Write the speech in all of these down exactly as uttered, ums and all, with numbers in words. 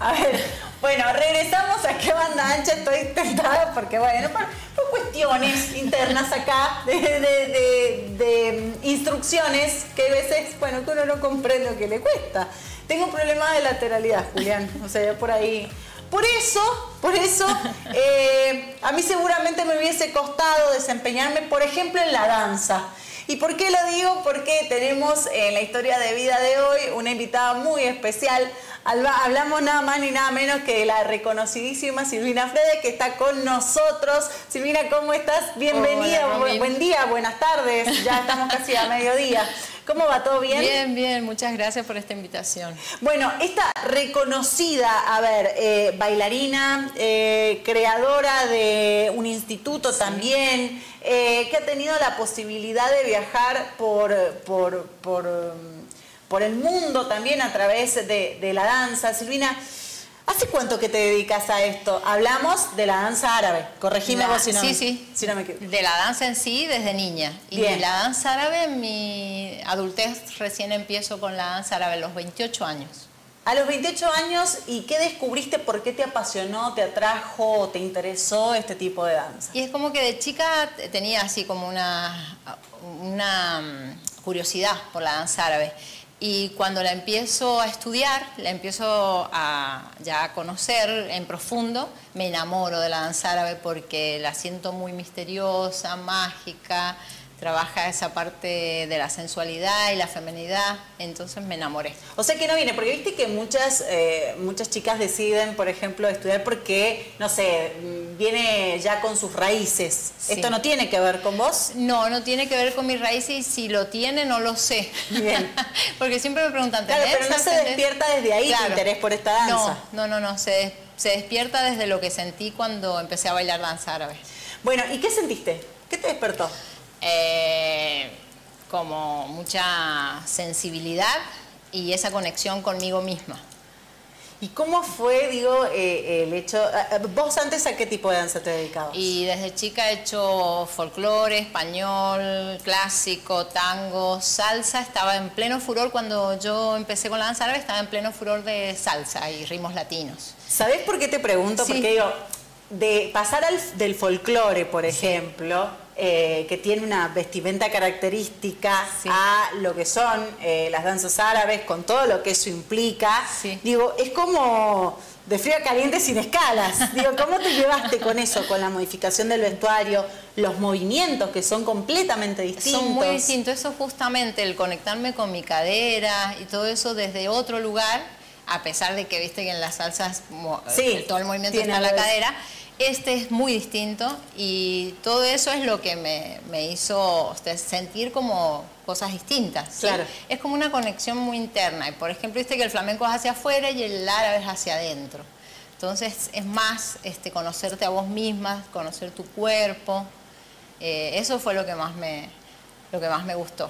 A ver, bueno, regresamos a Qué Banda Ancha. Estoy tentada porque, bueno, por, por cuestiones internas acá, de, de, de, de instrucciones que a veces, bueno, que uno no comprende lo que le cuesta. Tengo un problema de lateralidad, Julián, o sea, por ahí. Por eso, por eso, eh, a mí seguramente me hubiese costado desempeñarme, por ejemplo, en la danza. ¿Y por qué lo digo? Porque tenemos en la historia de vida de hoy una invitada muy especial. Hablamos nada más ni nada menos que de la reconocidísima Silvina Frede, que está con nosotros. Silvina, ¿cómo estás? Bienvenida. Hola, buen, buen día, buenas tardes. Ya estamos casi a mediodía. ¿Cómo va? ¿Todo bien? Bien, bien. Muchas gracias por esta invitación. Bueno, esta reconocida, a ver, eh, bailarina, eh, creadora de un instituto sí. también, eh, que ha tenido la posibilidad de viajar por... por, por por el mundo también a través de, de la danza. Silvina, ¿hace cuánto que te dedicas a esto? Hablamos de la danza árabe, corregime vos si no, sí, sí. si no me equivoco. De la danza en sí desde niña. Bien. Y la danza árabe, en mi adultez recién empiezo con la danza árabe a los veintiocho años. A los veintiocho años, ¿y qué descubriste? ¿Por qué te apasionó, te atrajo, te interesó este tipo de danza? Y es como que de chica tenía así como una, una curiosidad por la danza árabe. Y cuando la empiezo a estudiar, la empiezo a ya a conocer en profundo, me enamoro de la danza árabe porque la siento muy misteriosa, mágica, trabaja esa parte de la sensualidad y la feminidad, entonces me enamoré. O sea que no viene, porque viste que muchas, eh, muchas chicas deciden, por ejemplo, estudiar porque, no sé, viene ya con sus raíces. Sí. ¿Esto no tiene que ver con vos? No, no tiene que ver con mis raíces y si lo tiene no lo sé. Bien. Porque siempre me preguntan, claro, pero no se despierta desde ahí claro. tu interés por esta danza. No, no, no, no, se, se despierta desde lo que sentí cuando empecé a bailar danza árabe. Bueno, ¿y qué sentiste? ¿Qué te despertó? Eh, como mucha sensibilidad y esa conexión conmigo misma. ¿Y cómo fue, digo, eh, el hecho... ¿Vos antes a qué tipo de danza te dedicabas? Y desde chica he hecho folclore, español, clásico, tango, salsa. Estaba en pleno furor cuando yo empecé con la danza árabe, estaba en pleno furor de salsa y ritmos latinos. ¿Sabés por qué te pregunto? Sí. Porque digo, de pasar al, del folclore, por ejemplo... Sí. Eh, que tiene una vestimenta característica sí. a lo que son eh, las danzas árabes, con todo lo que eso implica. Sí. Digo, es como de frío a caliente sin escalas. Digo, ¿cómo te llevaste con eso? Con la modificación del vestuario, los movimientos que son completamente distintos. Son muy distintos. Eso justamente, el conectarme con mi cadera y todo eso desde otro lugar, a pesar de que viste que en las salsas sí, todo el movimiento está en la cadera. Este es muy distinto y todo eso es lo que me, me hizo sentir como cosas distintas. ¿sí? Claro. Es como una conexión muy interna. Y por ejemplo, viste que el flamenco es hacia afuera y el árabe es hacia adentro. Entonces es más este, conocerte a vos misma, conocer tu cuerpo. Eh, eso fue lo que más me, lo que más me gustó.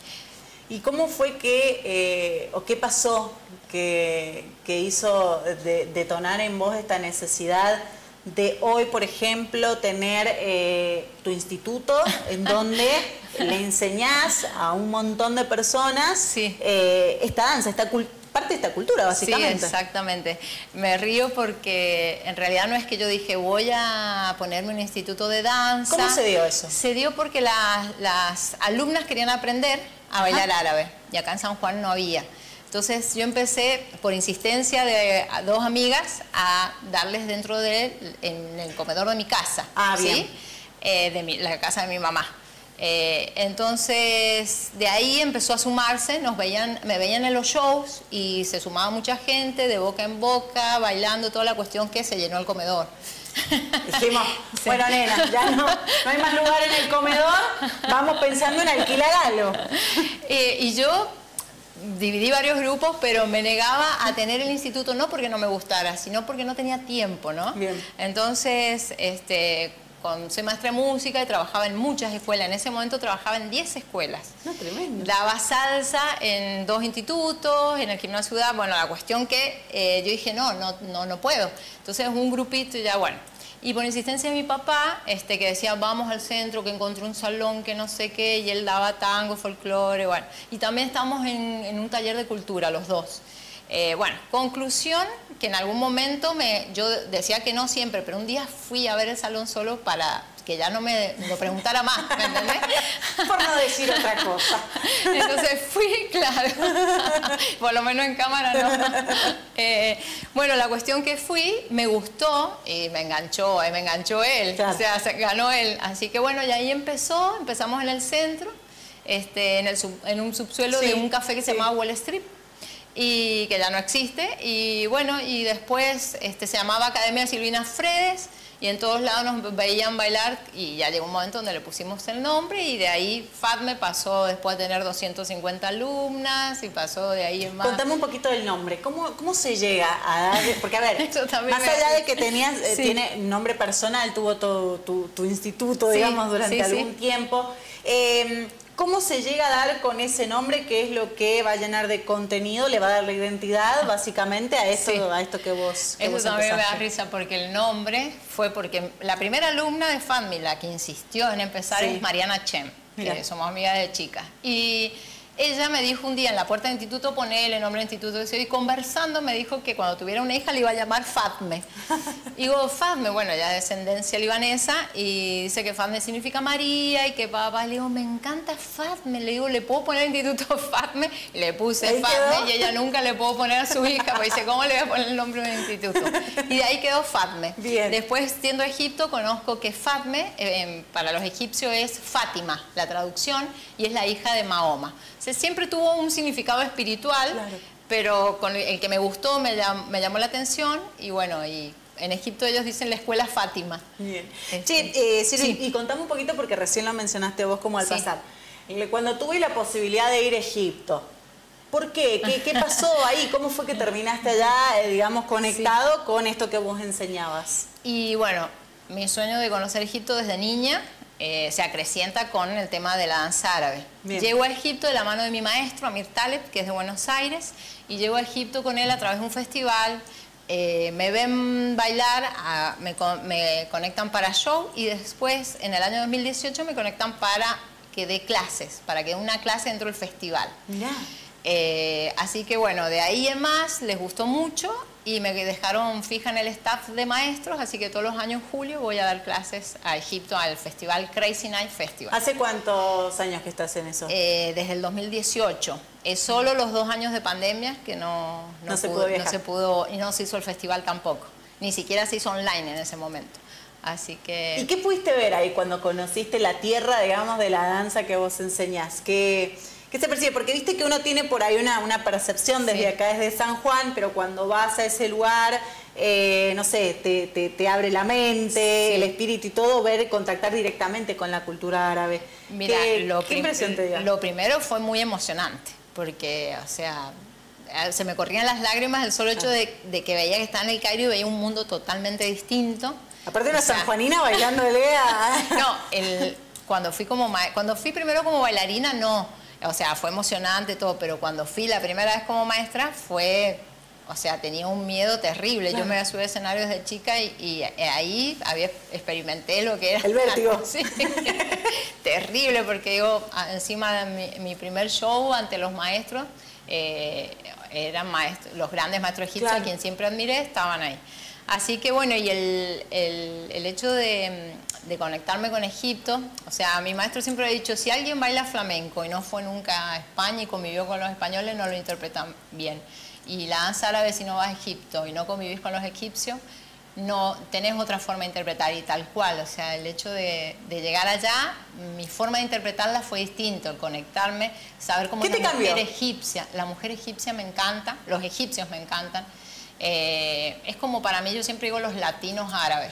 ¿Y cómo fue que, eh, o qué pasó que, que hizo de, detonar en vos esta necesidad de hoy, por ejemplo, tener eh, tu instituto en donde le enseñás a un montón de personas sí. eh, esta danza, esta parte de esta cultura, básicamente? Sí, exactamente. Me río porque en realidad no es que yo dije voy a ponerme un instituto de danza. ¿Cómo se dio eso? Se dio porque la, las alumnas querían aprender a bailar Ajá. árabe y acá en San Juan no había. Entonces yo empecé, por insistencia de dos amigas, a darles dentro de en el comedor de mi casa. Ah, bien. ¿sí? Eh, de mi, la casa de mi mamá. Eh, entonces, de ahí empezó a sumarse, nos veían, me veían en los shows y se sumaba mucha gente, de boca en boca, bailando, toda la cuestión que se llenó el comedor. Dijimos, sí. bueno, nena, ya no, no hay más lugar en el comedor, vamos pensando en alquilar algo. Eh, y yo... dividí varios grupos, pero me negaba a tener el instituto, no porque no me gustara, sino porque no tenía tiempo, ¿no? Bien. Entonces, este, con, soy maestra de música y trabajaba en muchas escuelas. En ese momento trabajaba en diez escuelas. No, tremendo. Daba salsa en dos institutos, en el Gimnasio Ciudad. Bueno, la cuestión que eh, yo dije, no, no, no, no puedo. Entonces, un grupito y ya, bueno. Y por insistencia de mi papá, este, que decía, vamos al centro, que encontré un salón, que no sé qué, y él daba tango, folclore, bueno. Y también estábamos en, en un taller de cultura, los dos. Eh, bueno, conclusión, que en algún momento me, yo decía que no siempre, pero un día fui a ver el Salón solo para que ya no me lo preguntara más, ¿me entendés? Por no decir otra cosa. Entonces fui, claro, por lo menos en cámara no. Eh, bueno, la cuestión que fui, me gustó y me enganchó, eh, me enganchó él, claro. O sea, se ganó él. Así que bueno, y ahí empezó, empezamos en el centro, este, en, el sub, en un subsuelo sí, de un café que se sí. llamaba Wall Street, y que ya no existe, y bueno, y después este, se llamaba Academia Silvina Fredes, y en todos lados nos veían bailar, y ya llegó un momento donde le pusimos el nombre, y de ahí FATME pasó después de tener doscientas cincuenta alumnas, y pasó de ahí en más. Contame un poquito del nombre, ¿cómo, cómo se llega a dar? Porque a ver, más me... allá de que tenías, eh, sí. tiene nombre personal, tuvo todo tu, tu instituto, sí, digamos, durante sí, algún sí. tiempo, eh, ¿cómo se llega a dar con ese nombre que es lo que va a llenar de contenido, le va a dar la identidad básicamente a esto, sí. a esto que vos que Eso vos también empezaste? me da risa porque el nombre fue porque la primera alumna de FATME, la que insistió en empezar, sí. es Mariana Chem, Mira. que somos amigas de chicas. Y ella me dijo un día en la puerta del instituto, ponele el nombre del instituto, y conversando me dijo que cuando tuviera una hija le iba a llamar FATME. Y digo, FATME, bueno, ya de descendencia libanesa, y dice que FATME significa María, y que papá, le digo, me encanta FATME, le digo, ¿le puedo poner el instituto FATME? Y le puse FATME, y ella nunca le puedo poner a su hija, pues dice, ¿cómo le voy a poner el nombre del instituto? Y de ahí quedó FATME. Bien. Después, siendo Egipto, conozco que FATME, eh, para los egipcios es Fátima, la traducción, y es la hija de Mahoma. Siempre tuvo un significado espiritual, claro. pero con el que me gustó, me llamó, me llamó la atención, y bueno, y en Egipto ellos dicen la escuela Fátima. Bien. Este, che, eh, Silvi, sí. y contame un poquito, porque recién lo mencionaste vos como al sí. pasar. Cuando tuve la posibilidad de ir a Egipto, ¿por qué? ¿Qué, qué pasó ahí? ¿Cómo fue que terminaste allá, eh, digamos, conectado sí. con esto que vos enseñabas? Y bueno, mi sueño de conocer Egipto desde niña Eh, se acrecienta con el tema de la danza árabe. Bien. Llego a Egipto de la mano de mi maestro, Amir Taleb, que es de Buenos Aires, y llego a Egipto con él a través de un festival, eh, me ven bailar, a, me, me conectan para show, y después, en el año dos mil dieciocho, me conectan para que dé clases, para que dé una clase dentro del festival. Mirá. Eh, así que bueno, de ahí en más les gustó mucho y me dejaron fija en el staff de maestros, así que todos los años julio voy a dar clases a Egipto al festival Crazy Night Festival. ¿Hace cuántos años que estás en eso? Eh, desde el dos mil dieciocho. Es solo los dos años de pandemia que no, no, no, se, pudo, pudo no se pudo y no se hizo el festival tampoco. Ni siquiera se hizo online en ese momento. Así que... ¿Y qué pudiste ver ahí cuando conociste la tierra, digamos, de la danza que vos enseñás? ¿Qué, qué se percibe? Porque viste que uno tiene por ahí una, una percepción desde sí. acá, desde San Juan, pero cuando vas a ese lugar, eh, no sé, te, te, te abre la mente, sí. el espíritu y todo, ver, contactar directamente con la cultura árabe. Mira, ¿Qué, lo ¿qué impresión te dio? Lo primero fue muy emocionante, porque, o sea... se me corrían las lágrimas el solo hecho ah. de, de que veía que estaba en el Cairo y veía un mundo totalmente distinto. Aparte una o sea, sanjuanina bailándole a... No, el, cuando, fui como, cuando fui primero como bailarina, no. O sea, fue emocionante todo, pero cuando fui la primera vez como maestra fue... O sea, tenía un miedo terrible. Claro. Yo me había subido a escenarios de chica y, y ahí había, experimenté lo que era... El vértigo. Sí, terrible, porque digo, encima de mi, mi primer show ante los maestros, eh, eran maestros, los grandes maestros egipcios, claro. a quien siempre admiré, estaban ahí. Así que bueno, y el, el, el hecho de, de conectarme con Egipto, o sea, mi maestro siempre ha dicho, si alguien baila flamenco y no fue nunca a España y convivió con los españoles, no lo interpretan bien. Y la danza árabe, si no vas a Egipto y no convivís con los egipcios, no tenés otra forma de interpretar, y tal cual. O sea, el hecho de, de llegar allá, mi forma de interpretarla fue distinto, el conectarme, saber cómo es la mujer cambió? egipcia. La mujer egipcia me encanta, los egipcios me encantan. Eh, es como para mí, yo siempre digo los latinos árabes.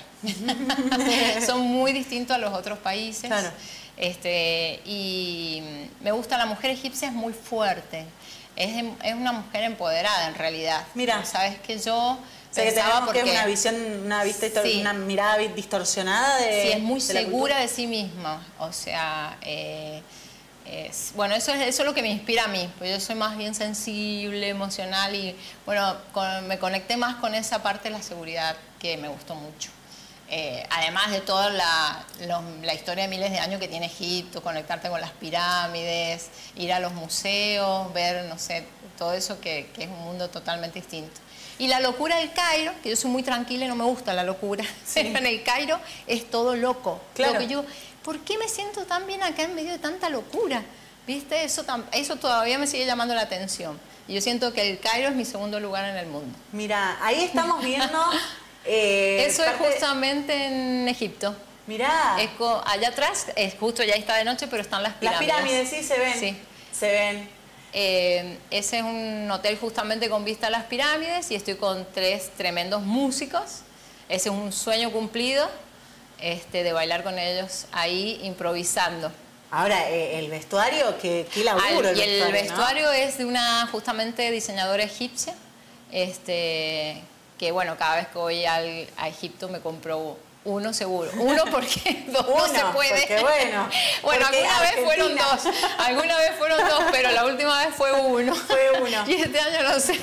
Son muy distintos a los otros países. Claro. Este, y me gusta, la mujer egipcia, es muy fuerte. Es, es una mujer empoderada en realidad. Mira, sabes que yo... O sea, que tenemos porque, que una visión, una, vista, sí, una mirada distorsionada de... Sí, es muy de segura de sí misma. O sea, eh, es, bueno, eso es, eso es lo que me inspira a mí. Pues yo soy más bien sensible, emocional y, bueno, con, me conecté más con esa parte de la seguridad que me gustó mucho. Eh, además de toda la, lo, la historia de miles de años que tiene Egipto, conectarte con las pirámides, ir a los museos, ver, no sé, todo eso que, que es un mundo totalmente distinto. Y la locura del Cairo, que yo soy muy tranquila y no me gusta la locura, sí. En el Cairo es todo loco. Claro. Lo que yo, ¿por qué me siento tan bien acá en medio de tanta locura? ¿Viste? Eso, eso todavía me sigue llamando la atención. Y yo siento que el Cairo es mi segundo lugar en el mundo. Mira, ahí estamos viendo... Eh, Eso parte... es justamente en Egipto. Mirá. Es allá atrás, es justo ya está de noche, pero están las pirámides. Las pirámides, sí, se ven. Sí. Se ven. Eh, ese es un hotel justamente con vista a las pirámides y estoy con tres tremendos músicos. Ese es un sueño cumplido, este, de bailar con ellos ahí improvisando. Ahora, eh, el vestuario, qué, qué laburo. Al, y el vestuario, vestuario, ¿no? Es de una justamente diseñadora egipcia, este... que bueno, cada vez que voy al, a Egipto me compro uno seguro. Uno porque dos uno, no se puede. Porque bueno. Bueno, porque alguna Argentina... vez fueron dos. Alguna vez fueron dos, pero la última vez fue uno. Fue uno. Y este año no sé.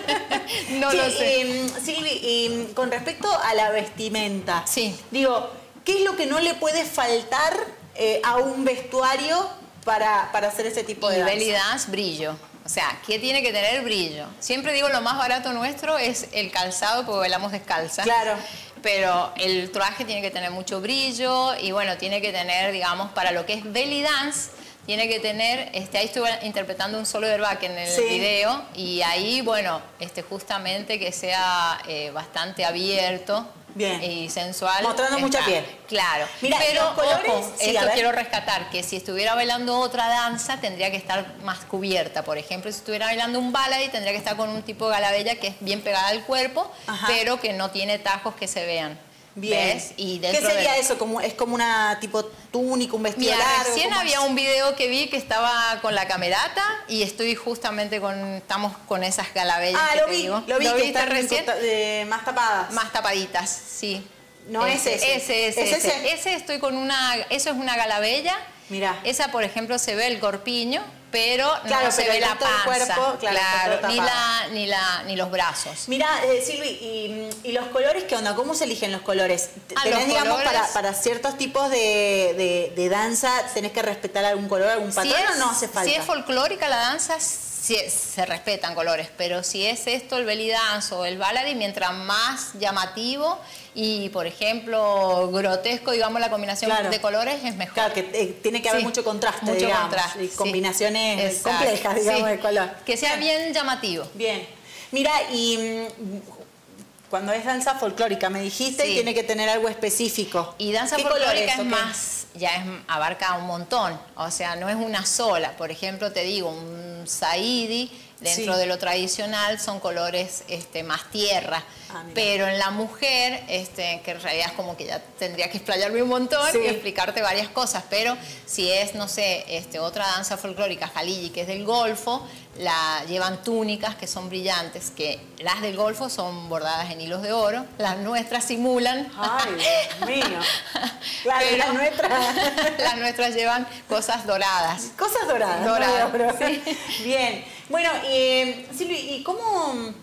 No sí, lo sé. Eh, Silvi, eh, con respecto a la vestimenta. Sí. Digo, ¿qué es lo que no le puede faltar eh, a un vestuario para, para hacer ese tipo de danza? Nivel y dance, brillo. O sea, ¿qué tiene que tener? Brillo. Siempre digo, lo más barato nuestro es el calzado, porque bailamos descalza. Claro. Pero el traje tiene que tener mucho brillo y bueno, tiene que tener, digamos, para lo que es belly dance, tiene que tener, este, ahí estuve interpretando un solo de back en el sí. video y ahí, bueno, este, justamente que sea eh, bastante abierto. Bien. Y sensual. Mostrando está, mucha piel. Claro. Mira, pero los colores, ojo, sí, esto quiero rescatar, que si estuviera bailando otra danza tendría que estar más cubierta. Por ejemplo, si estuviera bailando un ballet tendría que estar con un tipo de galabella que es bien pegada al cuerpo, ajá, pero que no tiene tajos que se vean. Bien. ¿Ves? Y ¿Qué sería de... eso? Como, ¿es como una tipo túnica, un vestido Mira, largo? recién había es? un video que vi que estaba con la camerata y estoy justamente con, estamos con esas galabellas ah, que lo te vi, digo. lo vi, ¿Lo que viste están recién? Eh, más tapadas. Más tapaditas, sí. No ese, es ese. Ese, ese, ¿Es ese. ese? Ese estoy con una, eso es una galabella. Mira. Esa, por ejemplo, se ve el corpiño, pero claro, no se pero ve la panza. Cuerpo, claro, claro, ni, la, ni, la, ni los brazos. Mira, eh, Silvi, y, ¿y los colores qué onda? ¿Cómo se eligen los colores? Ah, ¿Tenés, los digamos, colores, para, para ciertos tipos de, de, de danza, tenés que respetar algún color, algún patrón si es, o no hace falta? Si es folclórica la danza, sí, se respetan colores, pero si es esto, el belly dance o el ballet, mientras más llamativo y, por ejemplo, grotesco, digamos, la combinación claro. de colores es mejor. Claro, que eh, tiene que haber sí, mucho contraste, mucho digamos, contraste, y combinaciones sí. complejas, digamos, sí. de color. Que sea bien llamativo. Bien. Mira, y mm, cuando es danza folclórica, me dijiste, sí. y tiene que tener algo específico. Y danza ¿Qué folclórica colores, es más, ya es, abarca un montón, o sea, no es una sola. Por ejemplo, te digo, un saidi, dentro sí. de lo tradicional, son colores este, más tierra. Ah, pero en la mujer, este, que en realidad es como que ya tendría que explayarme un montón sí. y explicarte varias cosas, pero si es, no sé, este, otra danza folclórica, Jaliji, que es del Golfo, la llevan túnicas que son brillantes, que las del Golfo son bordadas en hilos de oro, las nuestras simulan. Ay, Dios mío. Claro, pero las nuestras. Las nuestras llevan cosas doradas. Cosas doradas. Doradas, no sí. Bien. Bueno, eh, Silvi, ¿y cómo,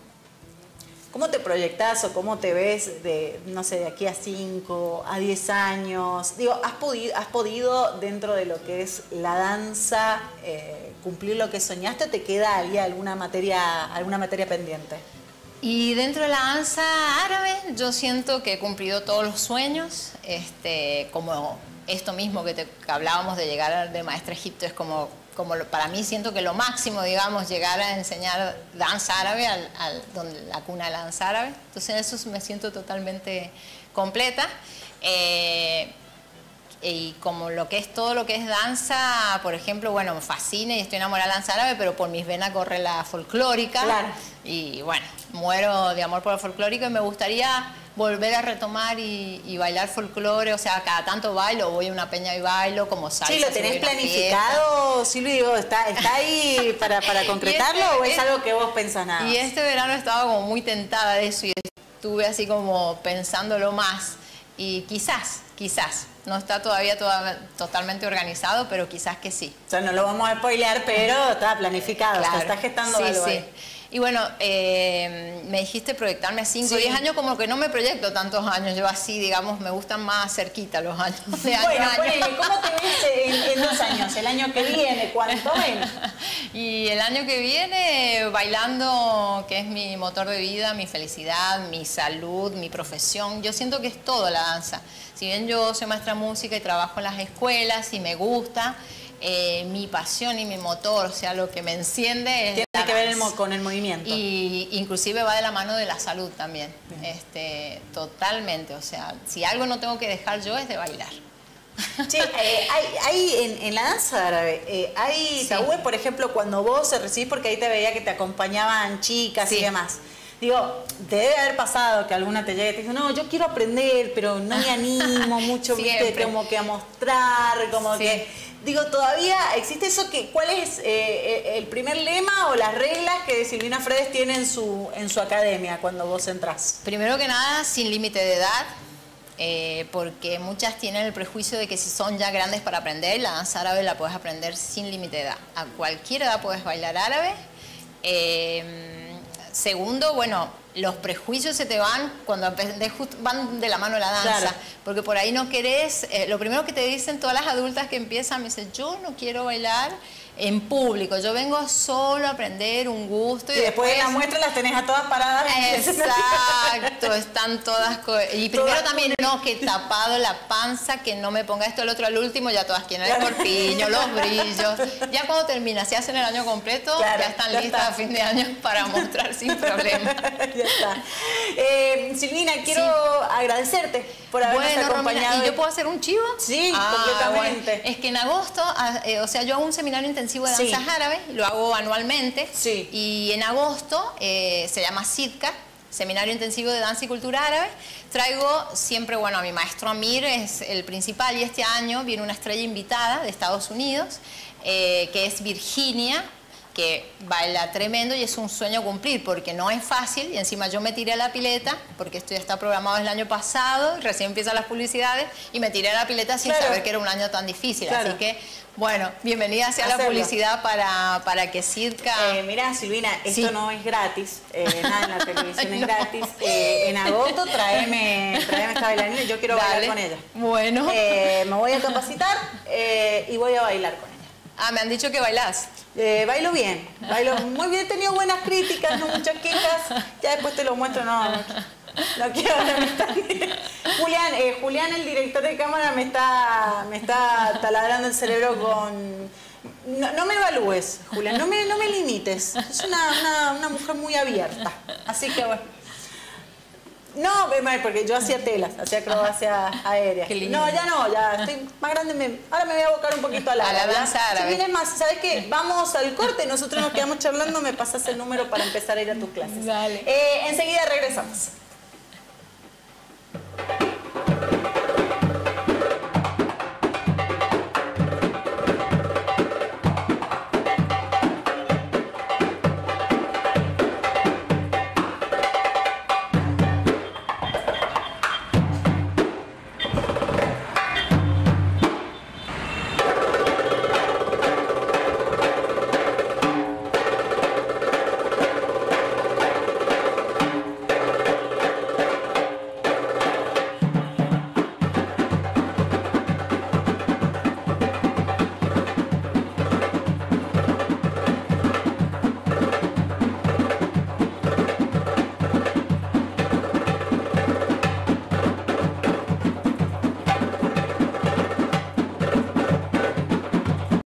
cómo te proyectás o cómo te ves de, no sé, de aquí a cinco, a diez años? Digo, ¿has podido, has podido dentro de lo que es la danza eh, cumplir lo que soñaste o te queda ahí alguna materia, alguna materia pendiente? Y dentro de la danza árabe yo siento que he cumplido todos los sueños, este, como esto mismo que, te, que hablábamos de llegar de maestra a Egipto, es como, como lo, para mí siento que lo máximo, digamos, llegar a enseñar danza árabe, al, al, donde, la cuna de la danza árabe. Entonces en eso me siento totalmente completa. Eh, y como lo que es todo lo que es danza, por ejemplo, bueno, me fascina y estoy enamorada de la danza árabe, pero por mis venas corre la folclórica. Claro. Y bueno, muero de amor por el folclórico y me gustaría volver a retomar y, y bailar folclore, o sea, cada tanto bailo, voy a una peña y bailo, como salsa. Sí, ¿lo tenés planificado, Silvi? Digo, ¿está, está ahí para, para concretarlo este, o es, es algo que vos pensás nada? Y este verano estaba como muy tentada de eso y estuve así como pensándolo más y quizás, quizás, no está todavía toda, totalmente organizado, pero quizás que sí. O sea, no lo vamos a spoilear, pero está planificado, claro. Se está gestando sí, algo sí. ahí. Y bueno, eh, me dijiste proyectarme a cinco o diez años, como que no me proyecto tantos años. Yo así, digamos, me gustan más cerquita los años. De año bueno, a año. Ponele, ¿cómo te ves en, en dos años? El año que viene, ¿cuánto menos? Y el año que viene, bailando, que es mi motor de vida, mi felicidad, mi salud, mi profesión. Yo siento que es todo la danza. Si bien yo soy maestra de música y trabajo en las escuelas y me gusta, Eh, mi pasión y mi motor, o sea, lo que me enciende es tiene la que ver el danza. con el movimiento. Y inclusive va de la mano de la salud también. Este, totalmente, o sea, si algo no tengo que dejar yo es de bailar. Che, eh, hay, hay en, en la danza árabe, eh, hay Sí. tabúes, por ejemplo, cuando vos se recibís, porque ahí te veía que te acompañaban chicas Sí. y demás. Digo, te debe haber pasado que alguna te llegue y te dice, no, yo quiero aprender, pero no me animo mucho, viste, Siempre. como que a mostrar, como Sí. que... Digo, ¿todavía existe eso? Que, ¿cuál es eh, el primer lema o las reglas que Silvina Fredes tiene en su, en su academia cuando vos entrás? Primero que nada, sin límite de edad, eh, porque muchas tienen el prejuicio de que si son ya grandes para aprender, la danza árabe la puedes aprender sin límite de edad. A cualquier edad puedes bailar árabe. Eh, segundo, bueno, los prejuicios se te van cuando aprendes, van de la mano de la danza, Claro. porque por ahí no querés, eh, lo primero que te dicen todas las adultas que empiezan, me dicen, yo no quiero bailar en público, yo vengo solo a aprender un gusto. Y, y después, después en la muestra las tenés a todas paradas. Exacto, están todas... Y primero Todas también, no, que tapado la panza, que no me ponga esto, el otro al último, ya todas quieren el corpiño, los brillos. Ya cuando termina, si hacen el año completo, Claro, ya están ya listas está. a fin de año para mostrar sin problema. Ya está. Eh, Silvina, quiero Sí. agradecerte por habernos Bueno, acompañado. Romina, ¿y yo puedo hacer un chivo? Sí, completamente. Bueno. Es que en agosto, ah, eh, o sea, yo hago un seminario intensivo de Sí. danzas árabes, lo hago anualmente. Sí. Y en agosto eh, se llama SIDCA, Seminario Intensivo de Danza y Cultura Árabe. Traigo siempre, bueno, a mi maestro Amir es el principal, y este año viene una estrella invitada de Estados Unidos, eh, que es Virginia, que baila tremendo y es un sueño cumplir porque no es fácil, y encima yo me tiré a la pileta porque esto ya está programado el año pasado, recién empiezan las publicidades y me tiré a la pileta sin Claro. saber que era un año tan difícil, Claro. así que bueno, bienvenida sea la Hacerlo. publicidad para, para que Sidka... Eh, mira, Silvina, esto Sí. no es gratis, eh, nada en la televisión es No. gratis. Eh, en agosto tráeme, tráeme esta bailarina, yo quiero Dale. bailar con ella. Bueno. Eh, me voy a capacitar eh, y voy a bailar con ella. Ah, me han dicho que bailás. Eh, bailo bien, bailo muy bien, he tenido buenas críticas, no muchas quejas, ya después te lo muestro, no, no, no quiero hablar, me está- Julián, eh, Julián, el director de cámara, me está, me está taladrando el cerebro con... No, no me evalúes, Julián, no me, no me limites, es una, una, una mujer muy abierta, así que bueno. No, porque yo hacía telas, hacía acrobacia aérea. Qué lindo. No, ya no, ya estoy más grande. Me, ahora me voy a abocar un poquito a la, A la danza árabe. Sí, mira, es más, ¿sabes qué? Vamos al corte, nosotros nos quedamos charlando, me pasas el número para empezar a ir a tus clases. Dale. Eh, enseguida regresamos.